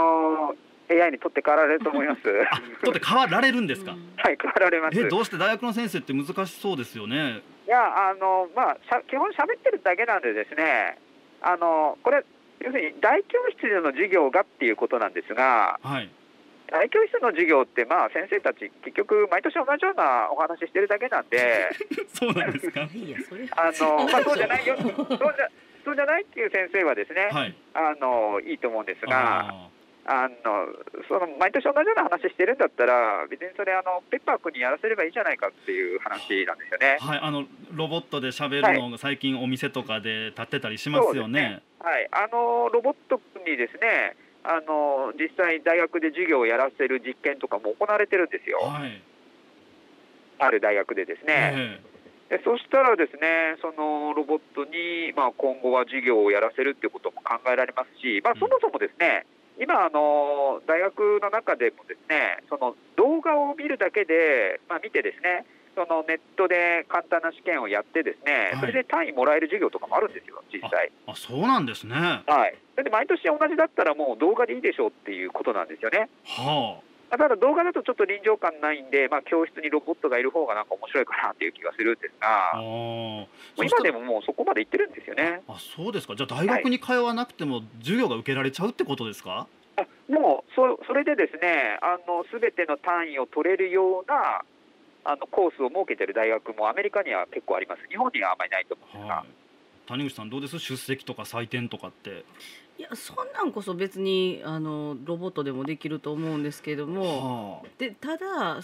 AI に取って代わられると思います。 取って代わられるんですか？ はい、代わられます。 どうして大学の先生って難しそうですよね。 いや基本喋ってるだけなんでですね、これ要するに大教室での授業がっていうことなんですが、大教室の授業って先生たち結局毎年同じようなお話してるだけなんでそうなんですか？ そうじゃないよそうじゃないっていう先生はですね、いいと思うんですが、毎年同じような話してるんだったら別にそれペッパー君にやらせればいいじゃないかっていう話なんですよね。 ロボットで喋るのが最近お店とかで立ってたりしますよね。 ロボット君にですね実際大学で授業をやらせる実験とかも行われてるんですよ、ある大学でですね。そしたらですね、そのロボットに今後は授業をやらせるっていうことも考えられますし、そもそもですね今大学の中でもですね、その動画を見るだけで、見てですね、そのネットで簡単な試験をやってですね、それで単位もらえる授業とかもあるんですよ、実際。 そうなんですね。 それで毎年同じだったらもう動画でいいでしょうっていうことなんですよね。ただ動画だとちょっと臨場感ないんで、教室にロボットがいる方がなんか面白いかなっていう気がするんですが、今でももうそこまで行ってるんですよね。 そうですか。じゃあ大学に通わなくても授業が受けられちゃうってことですか？ もうそれでですね、全ての単位を取れるようなコースを設けてる大学もアメリカには結構あります。日本にはあまりないと思うんですが。 谷口さんどうです？出席とか採点とかって。 いや、そんなんこそ別にロボットでもできると思うんですけれども、ただ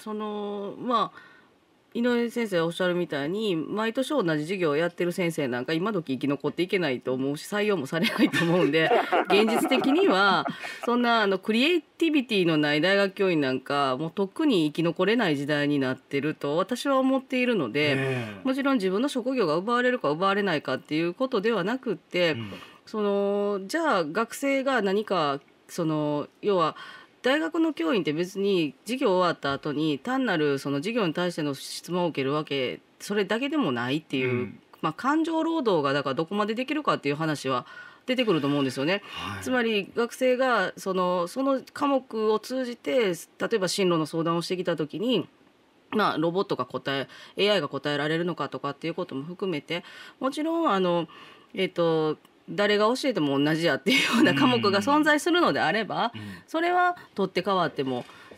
井上先生おっしゃるみたいに毎年同じ授業をやってる先生なんか今時生き残っていけないと思うし、採用もされないと思うんで現実的にはそんなクリエイティビティのない大学教員なんかもうとっくに生き残れない時代になってると私は思っているので、もちろん自分の職業が奪われるか奪われないかっていうことではなくって、じゃあ学生が何か要は大学の教員って別に授業終わった後に単なるその授業に対しての質問を受けるわけそれだけでもないっていう、感情労働がだからどこまでできるかっていう話は出てくると思うんですよね。つまり学生がその科目を通じて例えば進路の相談をしてきた時にロボットがAI が答えられるのかとかっていうことも含めて、もちろん誰が教えても同じやっていうような科目が存在するのであれば、それは取って代わっても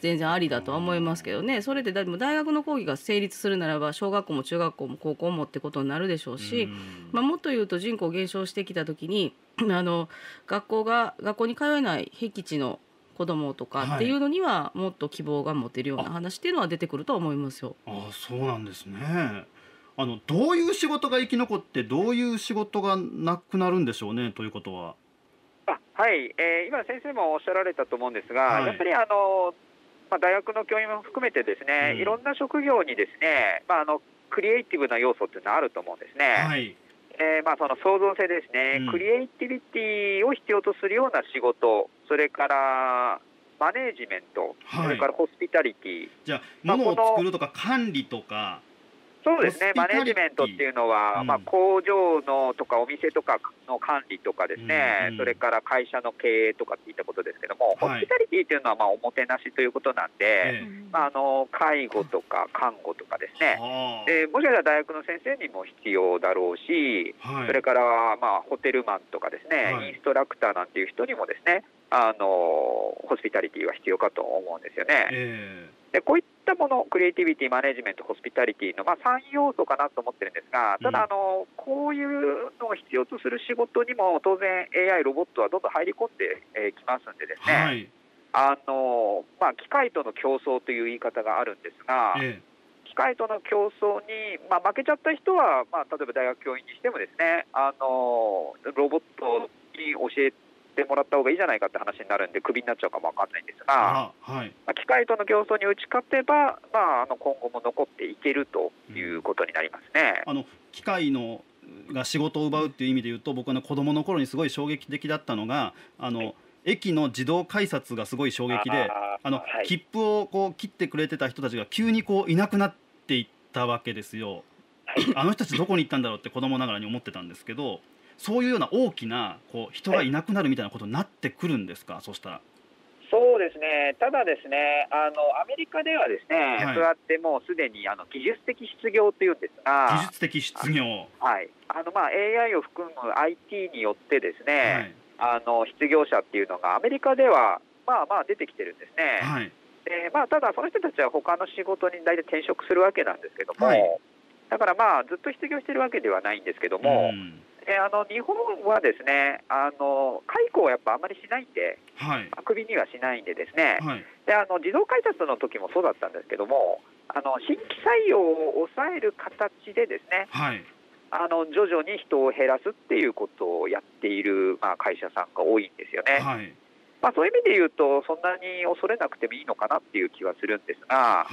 全然ありだとは思いますけどね。それででも大学の講義が成立するならば小学校も中学校も高校もってことになるでしょうし、もっと言うと人口減少してきた時に学校に通えない僻地の子供とかっていうのにはもっと希望が持てるような話っていうのは出てくると思いますよ。 そうなんですね。どういう仕事が生き残ってどういう仕事がなくなるんでしょうねということは。 はい、今先生もおっしゃられたと思うんですが、やっぱり大学の教員も含めてですね、いろんな職業にですね、クリエイティブな要素っていうのはあると思うんですね。その創造性ですね、クリエイティビティを必要とするような仕事、それからマネージメント、それからホスピタリティ、 じゃあ物を作るとか管理とか。 そうですね、マネージメントっていうのは、工場のとかお店とかの管理とかですね、それから会社の経営とかっていったことですけども、ホスピタリティっていうのはおもてなしということなんで、介護とか看護とかですね、もしかしたら大学の先生にも必要だろうし、それからホテルマンとかですね、インストラクターなんていう人にもですね、ホスピタリティは必要かと思うんですよね。でこういったもの、クリエイティビティ、マネジメント、ホスピタリティの3要素かなと思ってるんですが、ただこういうのを必要とする仕事にも当然 AI、ロボットはどんどん入り込んできますんでですね、機械との競争という言い方があるんですが、機械との競争に、負けちゃった人は、例えば大学教員にしてもですね、ロボットに教えてもらった方がいいじゃないかって話になるんでクビになっちゃうかもわかんないんですが、機械との競争に打ち勝てば、今後も残っていけるということになりますね。 機械が仕事を奪うっていう意味で言うと、僕は子どもの頃にすごい衝撃的だったのが駅の自動改札がすごい衝撃で、切符を切ってくれてた人たちが急にいなくなっていったわけですよ。あの人たちどこに行ったんだろうって子供ながらに思ってたんですけど、そういうような大きな人がいなくなるみたいなことになってくるんですか、そうしたら。 そうですね、ただですね、アメリカではですね、そうやってもうすでに技術的失業というんですが、 技術的失業、 AI を含む IT によってですね、失業者っていうのがアメリカでは出てきてるんですね。でただその人たちは他の仕事に大体転職するわけなんですけども、だからずっと失業してるわけではないんですけども、日本はですね、解雇をやっぱあんまりしないんで、クビにはしないんでですね、で自動改札の時もそうだったんですけども、新規採用を抑える形でですね、徐々に人を減らすっていうことをやっている、会社さんが多いんですよね。そういう意味で言うとそんなに恐れなくてもいいのかなっていう気はするんですが、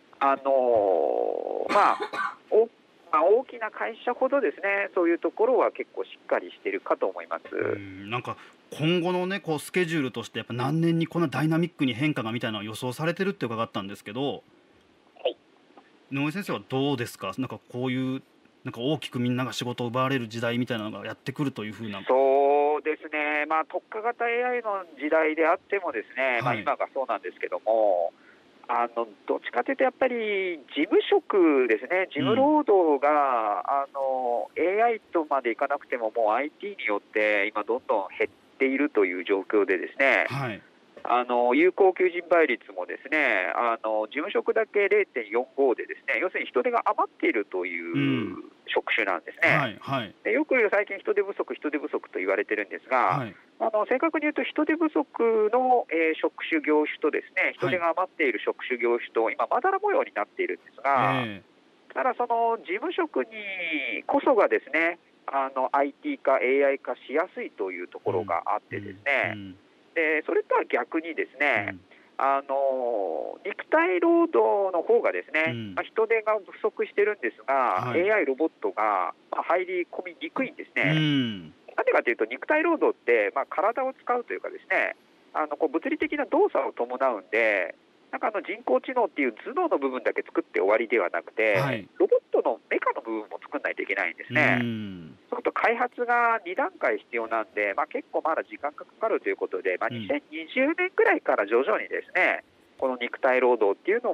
大きな会社ほどですね、そういうところは結構しっかりしてるかと思います。 なんか今後のねスケジュールとしてやっぱ何年にこんなダイナミックに変化がみたいなのが予想されてるって伺ったんですけど、井上先生はどうですか。なんかこういう大きくみんなが仕事を奪われる時代みたいなのがやってくるというふうな。 そうですね、特化型 AI の時代であってもですね、今がそうなんですけども、どっちかというとやっぱり事務職ですね、事務労働が、AI とまでいかなくてももう IT によって今どんどん減っているという状況でですね、有効求人倍率もですね、事務職だけ 0.45 でですね、要するに人手が余っているという職種なんですね。でよく最近人手不足と言われてるんですが、正確に言うと人手不足の、職種業種とですね、人手が余っている職種業種と今まだら模様になっているんですが、ただその事務職にこそがですね、IT 化 AI 化しやすいというところがあってですね、でそれとは逆にですね、肉体労働の方がですね、人手が不足してるんですが、AI ロボットが入り込みにくいんですね。なんでかというと肉体労働って、体を使うというかですね、物理的な動作を伴うんで、人工知能っていう頭脳の部分だけ作って終わりではなくて、ロボットのメカの部分も作らないといけないんですね。そうすると開発が2段階必要なんで、結構まだ時間がかかるということで、2020年くらいから徐々にですね、この肉体労働っていうのも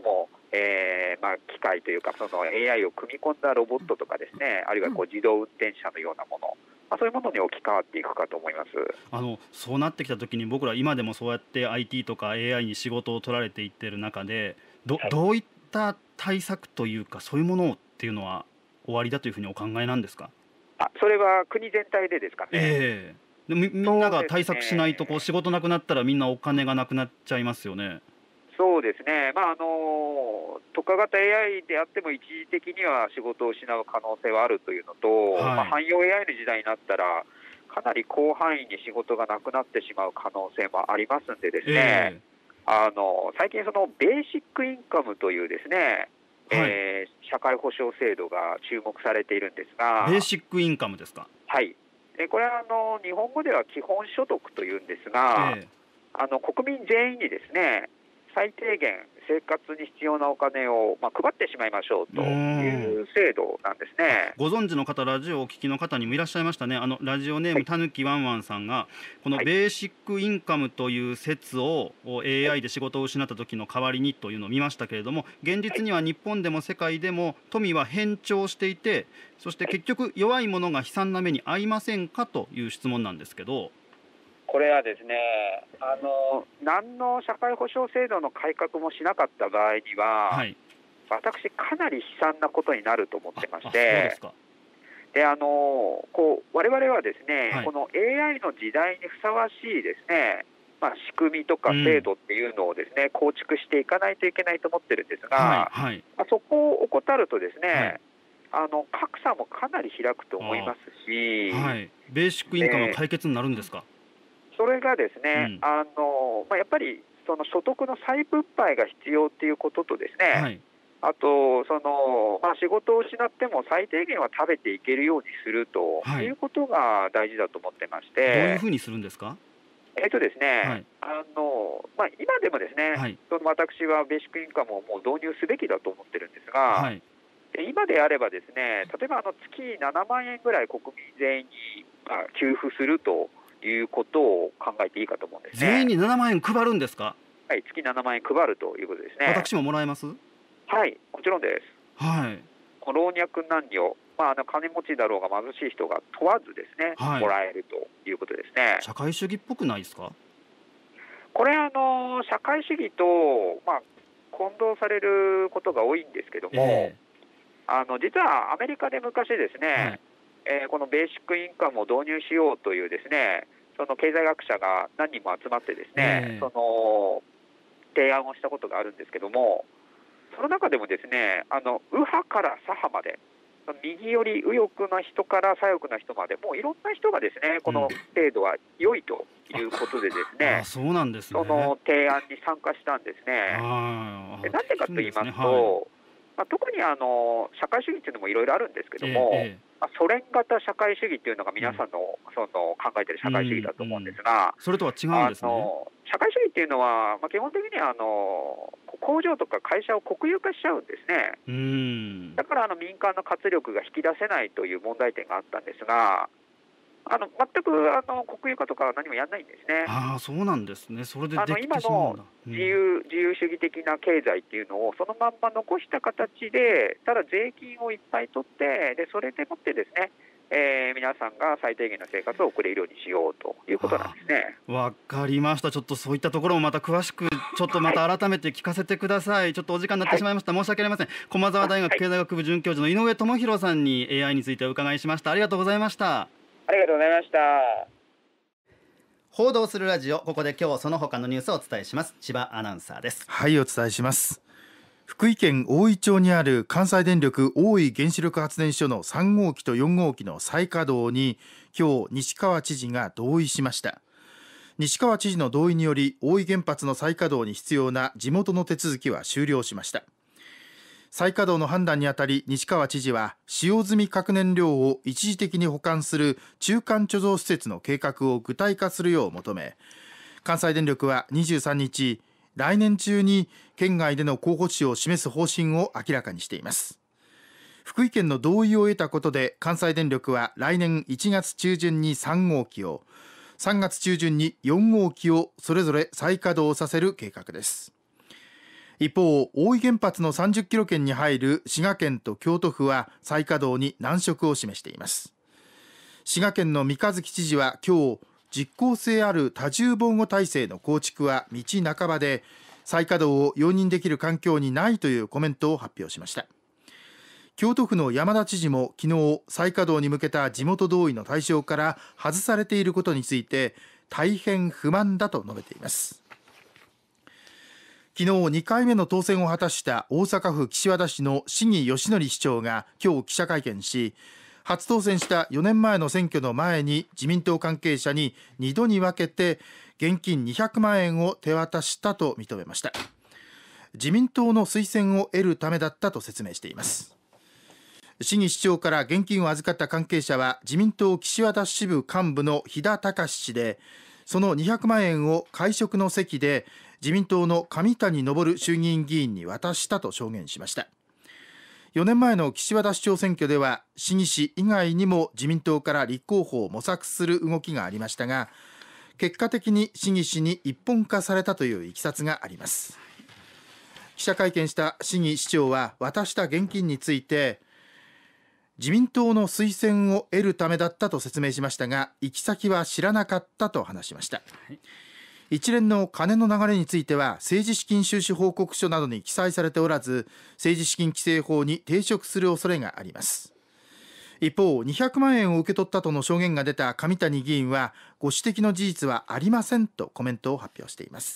機械というかその AI を組み込んだロボットとかですね、あるいは自動運転車のようなもの、そういうものに置き換わっていくかと思います。 そうなってきたときに僕ら今でもそうやって IT とか AI に仕事を取られていってる中でどういった対策というかそういうものっていうのは終わりだというふうにお考えなんですか？ それは国全体でですかね。 でみんなが対策しないと仕事なくなったらみんなお金がなくなっちゃいますよね。 そうですね、特化型 AI であっても一時的には仕事を失う可能性はあるというのと、汎用 AI の時代になったらかなり広範囲に仕事がなくなってしまう可能性もありますんでですね、最近そのベーシックインカムというですね、社会保障制度が注目されているんですが。 ベーシックインカムですか？ はい。これは日本語では基本所得というんですが、国民全員にですね、最低限生活に必要なお金を配ってしまいましょうという制度なんですね。 ご存知の方、ラジオをお聞きの方にもいらっしゃいましたね。ラジオネームたぬきワンワンさんがこのベーシックインカムという説を AI で仕事を失った時の代わりにというのを見ましたけれども、現実には日本でも世界でも富は偏重していて、そして結局弱い者が悲惨な目に遭いませんかという質問なんですけど。 これはですね、何の社会保障制度の改革もしなかった場合には、私かなり悲惨なことになると思ってまして、で我々はですね、この AI の時代にふさわしいですね、仕組みとか制度っていうのをですね、構築していかないといけないと思ってるんですが、そこを怠るとですね、格差もかなり開くと思いますし、 ベーシックインカムは解決になるんですか？ それがですね、やっぱりその所得の再分配が必要ということとですね、あと仕事を失っても最低限は食べていけるようにするということが大事だと思ってまして。 どういうふうにするんですか？ ですね、今でもですね、私はベーシックインカムをもう導入すべきだと思ってるんですが、今であればですね、例えば月7万円ぐらい国民全員に給付するということを考えていいかと思うんですね。 全員に7万円配るんですか？ はい、月7万円配るということですね。 私ももらえます？ はい、もちろんです。老若男女、金持ちだろうが貧しい人が問わずですね、もらえるということですね。 社会主義っぽくないですか？ これ社会主義と混同されることが多いんですけども、実はアメリカで昔ですね、このベーシックインカムを導入しようというですね、その経済学者が何人も集まってですね、その提案をしたことがあるんですけども、その中でもですね、右派から左派まで、右より右翼な人から左翼な人まで、もういろんな人がですね、この制度は良いということでですね、 そうなんですね。 その提案に参加したんですね。なんでかと言いますと、特に社会主義というのもいろいろあるんですけども、ソ連型社会主義というのが皆さんのその考えている社会主義だと思うんですが、 それとは違うんですね。 社会主義というのは、基本的には工場とか会社を国有化しちゃうんですね。だから民間の活力が引き出せないという問題点があったんですが、全く国有化とかは何もやらないんですね。 そうなんですね。それでできてしまうんだ。 今の自由主義的な経済っていうのをそのまんま残した形で、ただ税金をいっぱい取って、でそれでもってですね、皆さんが最低限の生活を送れるようにしようということなんですね。 わかりました。ちょっとそういったところもまた詳しくちょっとまた改めて聞かせてください。ちょっとお時間になってしまいました。申し訳ありません。駒澤大学経済学部准教授の井上智弘さんに AI についてお伺いしました。ありがとうございました。 ありがとうございました。 報道するラジオ、ここで今日その他のニュースをお伝えします。千葉アナウンサーです。 はい、お伝えします。福井県大井町にある関西電力大井原子力発電所の3号機と4号機の再稼働に今日西川知事が同意しました。西川知事の同意により大井原発の再稼働に必要な地元の手続きは終了しました。再稼働の判断にあたり西川知事は使用済み核燃料を一時的に保管する中間貯蔵施設の計画を具体化するよう求め、関西電力は23日来年中に県外での候補地を示す方針を明らかにしています。福井県の同意を得たことで関西電力は来年1月中旬に3号機を、3月中旬に4号機をそれぞれ再稼働させる計画です。 一方、大井原発の30キロ圏に入る滋賀県と京都府は再稼働に難色を示しています。滋賀県の三日月知事は今日、実効性ある多重防護体制の構築は道半ばで、再稼働を容認できる環境にないというコメントを発表しました。京都府の山田知事も昨日、再稼働に向けた地元同意の対象から外されていることについて大変不満だと述べています。昨日2回目の当選を果たした大阪府岸和田市の市議義則市長が今日記者会見し、初当選した4年前の選挙の前に自民党関係者に2度に分けて現金200万円を手渡したと認めました。自民党の推薦を得るためだったと説明しています。市議市長から現金を預かった関係者は自民党岸和田支部幹部の飛田隆氏で、その200万円を会食の席で自民党の上谷昇衆議院議員に渡したと証言しました。4年前の岸和田市長選挙では市議氏以外にも自民党から立候補を模索する動きがありましたが、結果的に市議氏に一本化されたといういきさつがあります。記者会見した市議市長は渡した現金について、自民党の推薦を得るためだったと説明しましたが、行き先は知らなかったと話しました。一連の金の流れについては政治資金収支報告書などに記載されておらず、政治資金規正法に抵触する恐れがあります。一方、200万円を受け取ったとの証言が出た上谷議員は、ご指摘の事実はありませんとコメントを発表しています。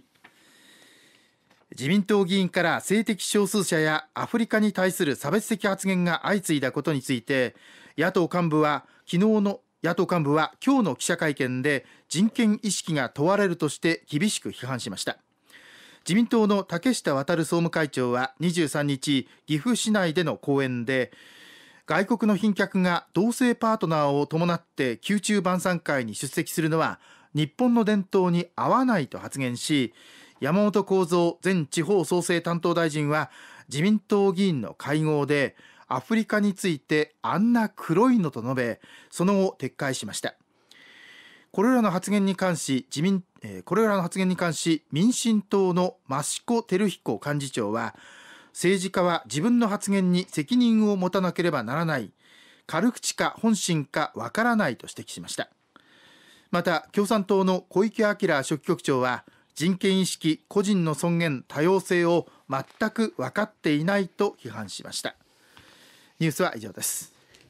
自民党議員から性的少数者やアフリカに対する差別的発言が相次いだことについて、野党幹部は今日の記者会見で人権意識が問われるとして厳しく批判しました。自民党の竹下亘総務会長は23日、岐阜市内での講演で、外国の賓客が同性パートナーを伴って宮中晩餐会に出席するのは日本の伝統に合わないと発言し、山本幸三前地方創生担当大臣は自民党議員の会合で、アフリカについてあんな黒いのと述べ、その後撤回しました。これらの発言に関し民進党の益子照彦幹事長は、政治家は自分の発言に責任を持たなければならない、軽口か本心かわからないと指摘しました。また共産党の小池晃書記局長は、人権意識、個人の尊厳、多様性を全く分かっていないと批判しました。ニュースは以上です。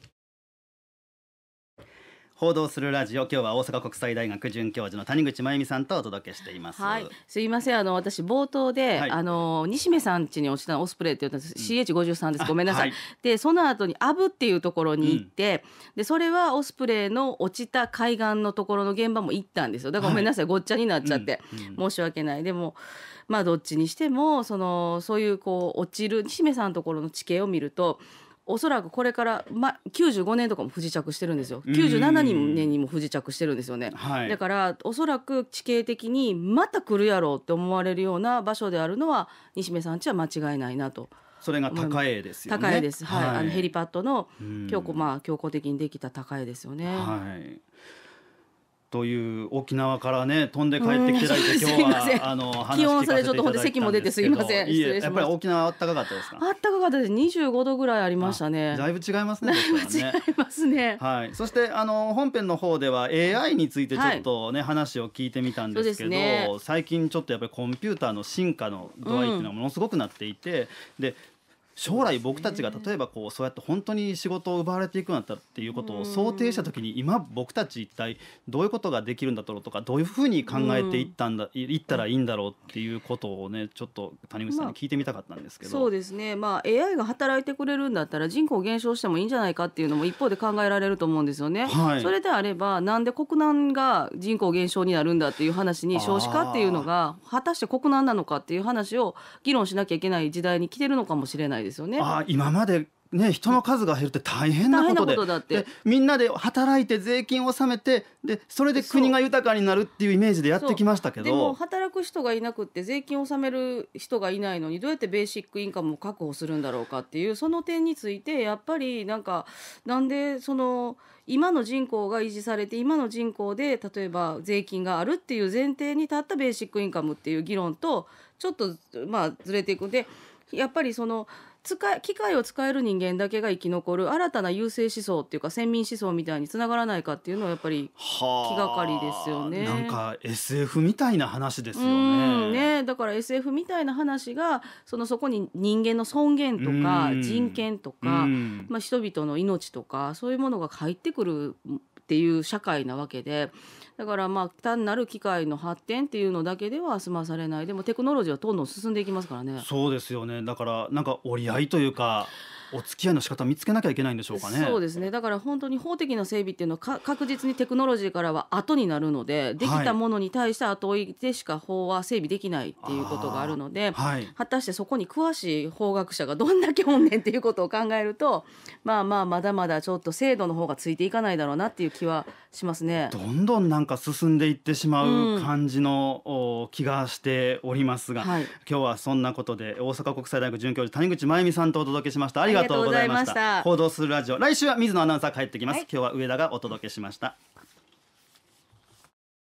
報道するラジオ、今日は大阪国際大学准教授の谷口真由美さんとお届けしています。 はい、すいません、私冒頭で、西目さん家に落ちたオスプレイって言ったんです、CH53 です、ごめんなさい、でその後に阿武っていうところに行って、でそれはオスプレイの落ちた海岸のところの現場も行ったんですよ。だからごめんなさい、ごっちゃになっちゃって、申し訳ない。でもまあどっちにしてもそういう落ちる西目さんのところの地形を見ると、おそらくこれから、95年とかも不時着してるんですよ。97年にも不時着してるんですよね、だからおそらく地形的にまた来るやろうって思われるような場所であるのは西目さん家は間違いないなと。 それが高江ですよね。 高江です、ヘリパッドの強固的にできた高江ですよね。 という沖縄からね飛んで帰ってきてられて、今日は気温差でちょっと咳も出てすいません。 やっぱり沖縄あったかかったですか？ あったかかったです。25度ぐらいありましたね。 だいぶ違いますね。 違いますね。 そして本編の方では AI についてちょっとね、話を聞いてみたんですけど、最近ちょっとやっぱりコンピューターの進化の度合いっていうのはものすごくなっていて、で将来僕たちが例えばそうやって本当に仕事を奪われていくようになったっていうことを想定した時に、今僕たち一体どういうことができるんだろうとか、どういうふうに考えていったらいいんだろうっていうことをね、ちょっと谷口さんに聞いてみたかったんですけど。 そうですね、AI が働いてくれるんだったら人口減少してもいいんじゃないかっていうのも一方で考えられると思うんですよね、それであればなんで国難が人口減少になるんだっていう話に、少子化っていうのが果たして国難なのかっていう話を議論しなきゃいけない時代に来てるのかもしれないですよね。 今までね、人の数が減るって大変なことで、みんなで働いて税金を納めて、でそれで国が豊かになるっていうイメージでやってきましたけど、 でも働く人がいなくって税金を納める人がいないのにどうやってベーシックインカムを確保するんだろうかっていう、その点についてやっぱりなんでその今の人口が維持されて、今の人口で例えば税金があるっていう前提に立ったベーシックインカムっていう議論とちょっとずれていくんで、やっぱりその機械を使える人間だけが生き残る新たな優生思想っていうか先民思想みたいにつながらないかっていうのはやっぱり気がかりですよね。 なんか SF みたいな話ですよね。だから SF みたいな話がそこに人間の尊厳とか人権とか、人々の命とかそういうものが入ってくるっていう社会なわけで、だから単なる機械の発展っていうのだけでは済まされない。でもテクノロジーはどんどん進んでいきますからね。 そうですよね。だからなんか折り合いというかお付き合いの仕方見つけなきゃいけないんでしょうかね。 そうですね。だから本当に法的な整備っていうのは確実にテクノロジーからは後になるので、できたものに対して後追いでしか法は整備できないっていうことがあるので、果たしてそこに詳しい法学者がどんだけおんねんっていうことを考えると、まだまだちょっと制度の方がついていかないだろうなっていう気はしますね。 どんどんなんか進んでいってしまう感じの気がしておりますが、今日はそんなことで大阪国際大学准教授谷口真由美さんとお届けしました。ありがとうございました。報道するラジオ、来週は水野アナウンサー帰ってきます。今日は上田がお届けしました。